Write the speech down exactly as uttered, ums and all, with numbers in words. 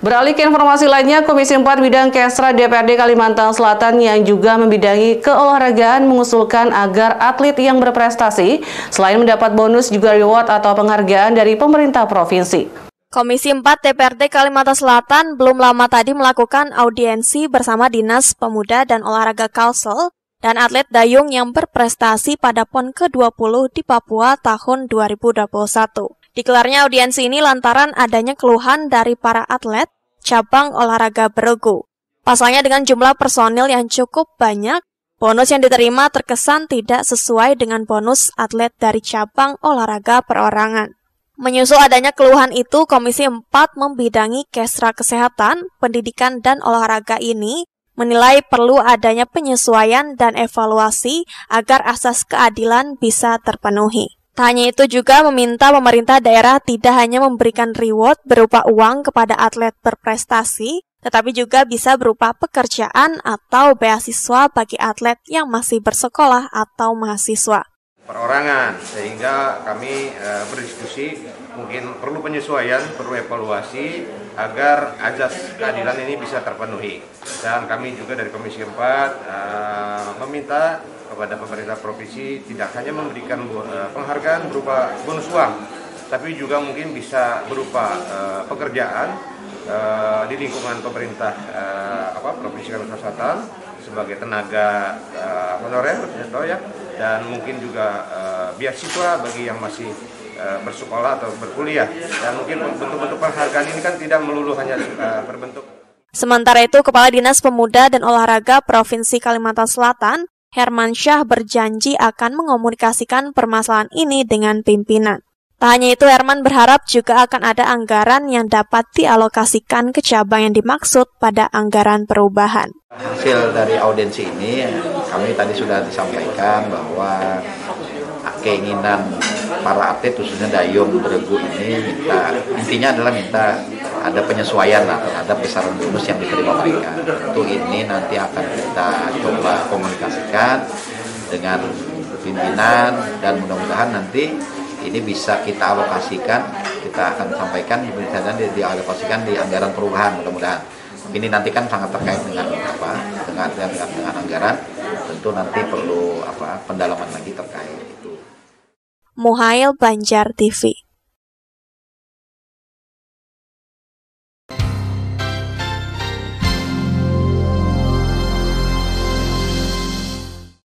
Beralih ke informasi lainnya, Komisi empat Bidang Kesra D P R D Kalimantan Selatan yang juga membidangi keolahragaan mengusulkan agar atlet yang berprestasi selain mendapat bonus juga reward atau penghargaan dari pemerintah provinsi. Komisi empat D P R D Kalimantan Selatan belum lama tadi melakukan audiensi bersama Dinas Pemuda dan Olahraga Kalsel dan atlet dayung yang berprestasi pada PON ke dua puluh di Papua tahun dua ribu dua puluh satu. Dikelarnya audiensi ini lantaran adanya keluhan dari para atlet cabang olahraga beregu. Pasalnya dengan jumlah personil yang cukup banyak, bonus yang diterima terkesan tidak sesuai dengan bonus atlet dari cabang olahraga perorangan. Menyusul adanya keluhan itu, Komisi empat membidangi Kesra Kesehatan, Pendidikan dan Olahraga ini menilai perlu adanya penyesuaian dan evaluasi agar asas keadilan bisa terpenuhi. Tak hanya itu juga meminta pemerintah daerah tidak hanya memberikan reward berupa uang kepada atlet berprestasi, tetapi juga bisa berupa pekerjaan atau beasiswa bagi atlet yang masih bersekolah atau mahasiswa. Perorangan, sehingga kami e, berdiskusi mungkin perlu penyesuaian, perlu evaluasi agar azas keadilan ini bisa terpenuhi. Dan kami juga dari Komisi empat e, meminta kepada pemerintah provinsi tidak hanya memberikan e, penghargaan berupa bonus uang, tapi juga mungkin bisa berupa e, pekerjaan e, di lingkungan pemerintah e, apa, Provinsi Kalimantan Selatan sebagai tenaga e, honorer, ya, dan mungkin juga e, beasiswa bagi yang masih e, bersekolah atau berkuliah. Dan mungkin bentuk-bentuk penghargaan ini kan tidak melulu hanya e, berbentuk. Sementara itu, Kepala Dinas Pemuda dan Olahraga Provinsi Kalimantan Selatan, Herman Syah berjanji akan mengomunikasikan permasalahan ini dengan pimpinan. Tak hanya itu, Herman berharap juga akan ada anggaran yang dapat dialokasikan ke cabang yang dimaksud pada anggaran perubahan. Hasil dari audiensi ini, kami tadi sudah disampaikan bahwa keinginan para atlet khususnya dayung beregu ini minta, intinya adalah minta ada penyesuaian lah terhadap besaran bonus yang diterima mereka. Untuk ini nanti akan kita coba komunikasikan dengan pimpinan dan mudah-mudahan nanti ini bisa kita alokasikan, kita akan sampaikan dan dialokasikan di anggaran perubahan mudah-mudahan. Ini nanti kan sangat terkait dengan apa? Dengan dengan, dengan anggaran, tentu nanti perlu apa? Pendalaman lagi terkait itu. Muhail Banjar T V.